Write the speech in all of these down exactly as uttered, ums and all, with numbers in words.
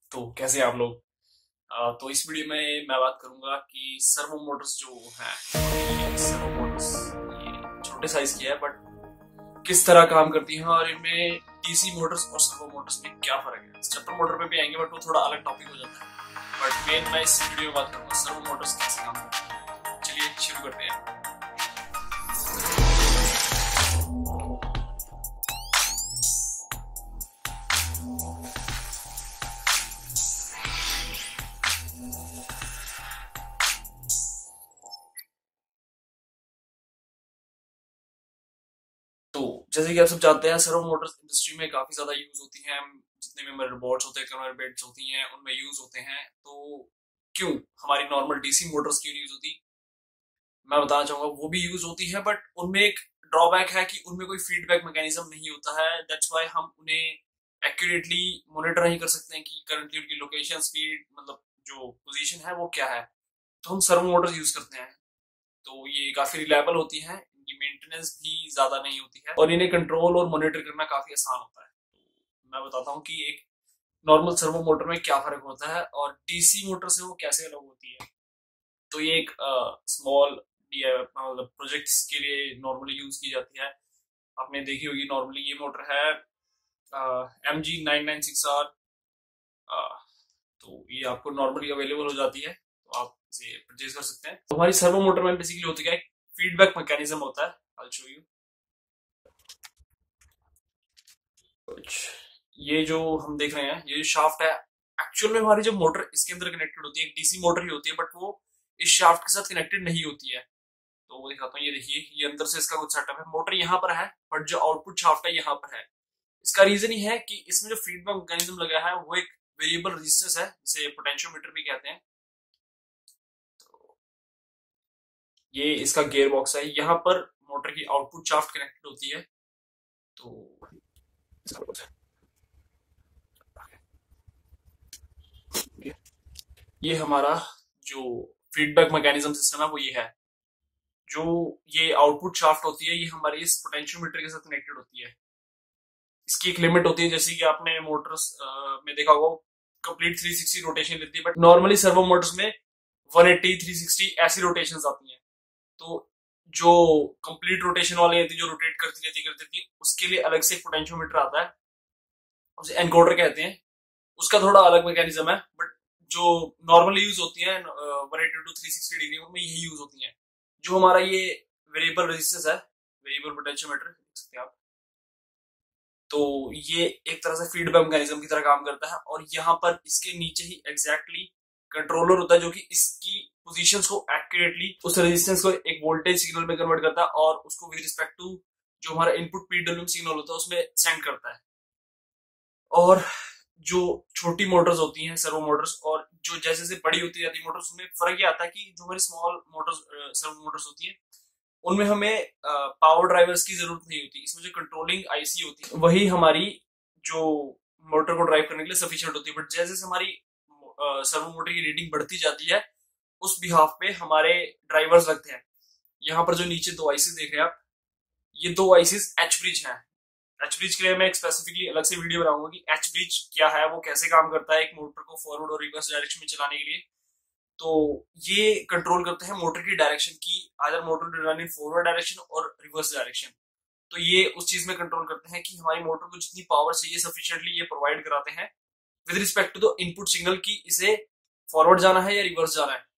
तो कैसे हैं आप लोग। अ, तो इस वीडियो में मैं बात करूंगा कि सर्वो मोटर्स जो हैं, सर्वो मोटर्स ये छोटे साइज की है बट किस तरह काम करती हैं और इनमें डीसी मोटर्स और सर्वो मोटर्स में क्या फर्क है। स्टेपर मोटर पे भी आएंगे बट वो थोड़ा अलग टॉपिक हो जाता है। बट मेन मैं इस वीडियो में बात करूंगा सर्वो मोटर्स कैसे काम करती हैं। चलिए शुरू करते हैं। तो जैसे कि आप सब जानते हैं सर्वो मोटर्स इंडस्ट्री में काफी ज्यादा यूज होती हैं। जितने भी हमारे रोबोट्स होते हैं, कन्वेयर बेल्ट्स होती हैं, उनमें यूज होते हैं। तो क्यों हमारी नॉर्मल डीसी मोटर्स क्यों यूज होती, मैं बताना चाहूंगा। वो भी यूज होती है बट उनमें एक ड्रॉबैक है कि उनमें कोई फीडबैक मैकेनिज्म नहीं होता है। दैट्स व्हाई हम उन्हें एक्यूरेटली मॉनिटर नहीं कर सकते हैं कि करंटली उनकी लोकेशन, स्पीड, मतलब जो पोजीशन है वो क्या है। तो हम सर्वो मोटर्स यूज करते हैं। तो ये काफी रिलायबल होती हैं, इनकी मेंटेनेंस भी ज्यादा नहीं होती है और इन्हें कंट्रोल और मॉनिटर करना काफी आसान होता है। तो मैं बताता हूँ कि एक नॉर्मल सर्वो मोटर में क्या फर्क होता है और डीसी मोटर से वो कैसे अलग होती है। तो ये एक स्मॉल मतलब प्रोजेक्ट्स के लिए नॉर्मली यूज की जाती है। आपने देखी होगी, नॉर्मली ये मोटर है M G nine nine six R. तो ये आपको नॉर्मली अवेलेबल हो जाती है, तो आप इसे परचेज कर सकते हैं। तो हमारी सर्वो मोटर में बेसिकली होती है, फीडबैक मैकेनिज्म होता है। आई शो यू कुछ। ये जो हम देख रहे हैं, ये जो शाफ्ट है, एक्चुअल में हमारी जो मोटर इसके अंदर कनेक्टेड होती है, एक डीसी मोटर ही होती है बट वो इस शाफ्ट के साथ कनेक्टेड नहीं होती है। तो वो दिखाता हूँ, ये देखिए, ये अंदर से इसका कुछ सेटअप है। मोटर यहाँ पर है बट जो आउटपुट शाफ्ट है यहाँ पर है। इसका रीजन ही है कि इसमें जो फीडबैक मैकेनिज्म लगा है वो एक वेरिएबल रेजिस्टेंस है, जिसे पोटेंशियोमीटर भी कहते हैं। तो ये इसका गियर बॉक्स है, यहाँ पर मोटर की आउटपुट शाफ्ट कनेक्टेड होती है। तो ये हमारा जो फीडबैक मैकेनिज्म सिस्टम है वो ये है। जो ये आउटपुट शाफ्ट होती है, ये हमारी इस पोटेंशियोमीटर के साथ कनेक्टेड होती है। इसकी एक लिमिट होती है, जैसे कि आपने मोटर्स में देखा होगा, कंप्लीट थ्री सिक्सटी रोटेशन लेती है बट नॉर्मली सर्वो मोटर्स में वन एटी थ्री सिक्सटी ऐसी रोटेशंस आती हैं। तो जो कंप्लीट रोटेशन वाली रहती है, जो रोटेट करती रहती करती रहती उसके लिए अलग से एक पोटेंशियोमीटर आता है, उसे एनकोडर कहते हैं। उसका थोड़ा अलग मैकेनिज्म है बट जो नॉर्मली यूज होती है one eighty to three sixty degree में यही यूज होती है। जो हमारा ये वेरिएबल रेजिस्टेंस है, वेरिएबल पोटेंशियोमीटर देख सकते हैं आप। तो ये एक तरह से फीडबैक मैकेनिज्म की तरह काम करता है और यहाँ पर इसके नीचे ही एग्जैक्टली कंट्रोलर होता है, जो कि इसकी पोजीशंस को एक्यूरेटली उस रेजिस्टेंस को एक वोल्टेज सिग्नल में कन्वर्ट करता है और उसको विद रिस्पेक्ट टू जो हमारा इनपुट पीडब्ल्यूएम सिग्नल होता है उसमें सेंड करता है। और जो छोटी मोटर्स होती हैं सर्वो मोटर्स, और जो जैसे जैसे बड़ी होती जाती है मोटर्स, उनमें फर्क ये आता है कि जो हमारी स्मॉल मोटर्स सर्वो मोटर्स होती है उनमें हमें पावर ड्राइवर्स की जरूरत नहीं होती। इसमें जो कंट्रोलिंग आईसी होती है वही हमारी जो मोटर को ड्राइव करने के लिए सफिशिएंट होती है। बट जैसे जैसे हमारी सर्वो मोटर की रेटिंग बढ़ती जाती है उस बिहाफ पे हमारे ड्राइवर्स लगते हैं। यहाँ पर जो नीचे दो आईसीस देख रहे हैं आप, ये दो आईसीस एच ब्रिज हैं। एच ब्रिज के लिए मैं स्पेसिफिकली अलग से वीडियो बनाऊंगा कि एच ब्रिज क्या है, वो कैसे काम करता है एक मोटर को फॉरवर्ड और रिवर्स डायरेक्शन में चलाने के लिए। तो ये कंट्रोल करते हैं मोटर की डायरेक्शन की, other motor to run in forward direction और रिवर्स डायरेक्शन। तो ये उस चीज में कंट्रोल करते हैं कि हमारी मोटर को जितनी पावर चाहिए सफिशिएंटली ये प्रोवाइड कराते हैं with respect to the input signal की इसे फॉरवर्ड जाना है या रिवर्स जाना है।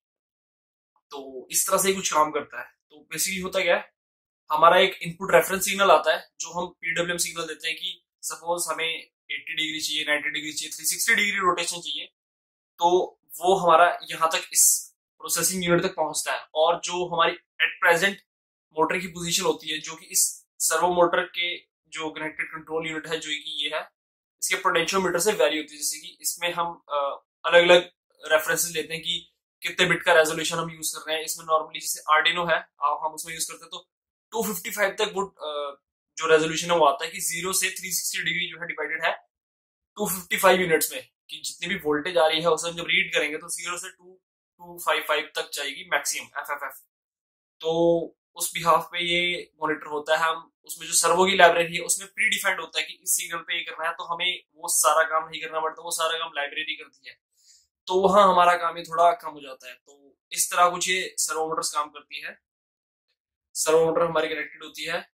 तो इस तरह से ही कुछ काम करता है। तो बेसिकली होता क्या है, हमारा एक इनपुट रेफरेंस सिग्नल आता है जो हम पीडब्ल्यूएम सिग्नल देते हैं कि सपोज हमें एटी डिग्री चाहिए, नाइन्टी डिग्री चाहिए, थ्री सिक्सटी डिग्री रोटेशन चाहिए। तो वो हमारा यहाँ तक इस प्रोसेसिंग यूनिट तक पहुंचता है। और जो हमारी एट प्रेजेंट मोटर की पोजीशन होती है, जो कि इस सर्वो मोटर के जो कनेक्टेड कंट्रोल यूनिट है जो कि ये है, इसके पोटेंशियोमीटर से वेरी होती है। जैसे कि इसमें हम अलग अलग रेफरेंसेस लेते हैं कि कितने बिट का रेजोल्यूशन हम यूज कर रहे हैं। इसमें नॉर्मली जैसे आर्डिनो है, हम उसमें यूज करते हैं तो टू फिफ्टी फाइव तक वो जो रेजोल्यूशन है वो आता है कि जीरो से थ्री सिक्सटी डिग्री जो है डिवाइडेड है टू फिफ्टी फाइव यूनिट्स में, कि जितनी भी वोल्टेज आ रही है उसे हम जब रीड करेंगे तो जीरो से टू टू फाइव फाइव तक जाएगी मैक्सिमम एफ एफ एफ। तो उस बिहाफ पे ये मॉनिटर होता है। हम उसमें जो सर्वो की लाइब्रेरी है उसमें प्री डिफाइंड होता है कि इस सिग्नल पे ये करना है, तो हमें वो सारा काम नहीं करना पड़ता, वो सारा काम लाइब्रेरी करती है। तो वहां हमारा काम ये थोड़ा कम हो जाता है। तो इस तरह कुछ ये सर्वो मोटर्स काम करती है। सर्वो मोटर हमारी कनेक्टेड होती है,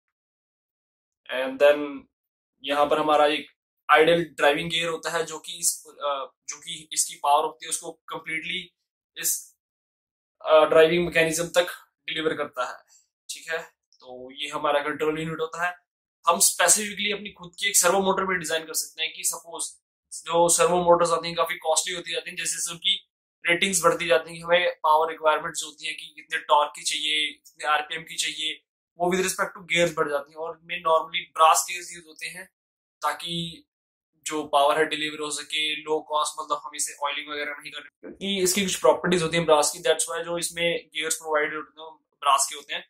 एंड देन यहाँ पर हमारा एक आइडल ड्राइविंग गियर होता है, जो कि इस अ, जो कि इसकी पावर होती है उसको कंप्लीटली इस ड्राइविंग मैकेनिज्म तक डिलीवर करता है। ठीक है, तो ये हमारा कंट्रोल यूनिट होता है। हम स्पेसिफिकली अपनी खुद की एक सर्वो मोटर भी डिजाइन कर सकते हैं कि सपोज जो सर्वो मोटर्स आती हैं काफी कॉस्टली होती जाती हैं, जैसे जैसे उनकी रेटिंग्स बढ़ती जाती हैं, हमें पावर रिक्वायरमेंट्स होती हैं कि कितने टॉर्क की चाहिए, कितने आरपीएम की चाहिए, वो विद रिस्पेक्ट टू गियर्स बढ़ जाती हैं। और इनमें नॉर्मली ब्रास गियर्स यूज होते हैं ताकि जो पावर है डिलीवर हो सके लो कॉस्ट, मतलब हम इसे ऑयलिंग वगैरह नहीं कर रहे, क्योंकि इसकी कुछ प्रॉपर्टीज होती हैं ब्रास की, दैट्स वाई जो इसमें गियर्स प्रोवाइडेड होते हैं ब्रास के होते हैं।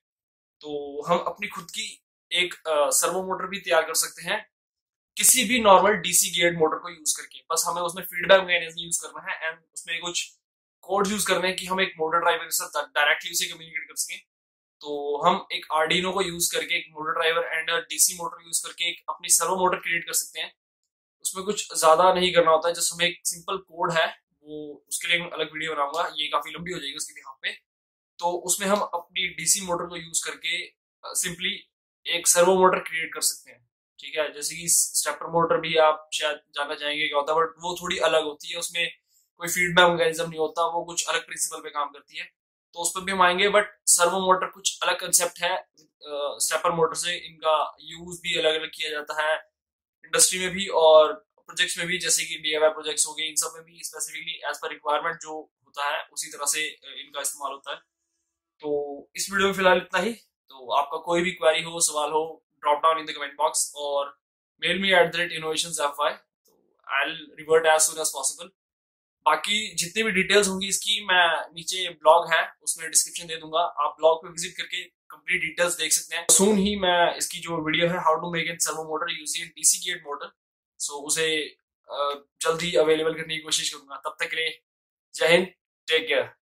तो हम अपनी खुद की एक सर्वो मोटर भी तैयार कर सकते हैं किसी भी नॉर्मल डीसी गियर्ड मोटर को यूज करके। बस हमें उसमें फीडबैक मैकेनिज्म यूज करना है एंड उसमें कुछ कोड यूज करने हैं कि हम एक मोटर ड्राइवर के साथ डायरेक्टली उसे कम्युनिकेट कर सकें। तो हम एक आर्डिनो को यूज करके एक motor driver and DC motor use करके एक अपनी सर्वो मोटर क्रिएट कर सकते हैं। उसमें कुछ ज्यादा नहीं करना होता है, जस्ट हमें एक सिंपल कोड है, वो उसके लिए मैं अलग वीडियो बनाऊंगा, ये काफी लंबी हो जाएगी उसके बिहाफ पे। तो उसमें हम अपनी डीसी मोटर को यूज करके सिंपली एक सर्वो मोटर क्रिएट कर सकते हैं। ठीक है, जैसे कि स्टेपर मोटर भी आप शायद जानना चाहेंगे क्या होता है, बट वो थोड़ी अलग होती है, उसमें कोई फीडबैक मैकेनिज्म नहीं होता, वो कुछ अलग प्रिंसिपल पे काम करती है, तो उस पर भी हम आएंगे। बट सर्वो मोटर कुछ अलग कंसेप्ट है स्टेपर मोटर से, इनका यूज भी अलग अलग किया जाता है इंडस्ट्री में भी और प्रोजेक्ट्स में भी, जैसे कि डीआईवाई प्रोजेक्ट्स हो गए, इन सब में भी स्पेसिफिकली एज पर रिक्वायरमेंट जो होता है उसी तरह से इनका इस्तेमाल होता है। तो इस वीडियो में फिलहाल इतना ही। तो आपका कोई भी क्वेरी हो, सवाल हो, drop down in the comment box और mail me at the rate innovationsfy, तो I will revert as soon as possible. बाकी जितनी भी डिटेल्स होंगी इसकी मैं नीचे ब्लॉग है उसमें डिस्क्रिप्शन दे दूंगा, आप ब्लॉग पे विजिट करके कंप्लीट डिटेल्स देख सकते हैं। सून ही मैं इसकी जो वीडियो है how to make an servo motor using DC geared motor, so उसे जल्द ही अवेलेबल करने की कोशिश करूंगा। तब तक के लिए जय हिंद, टेक केयर।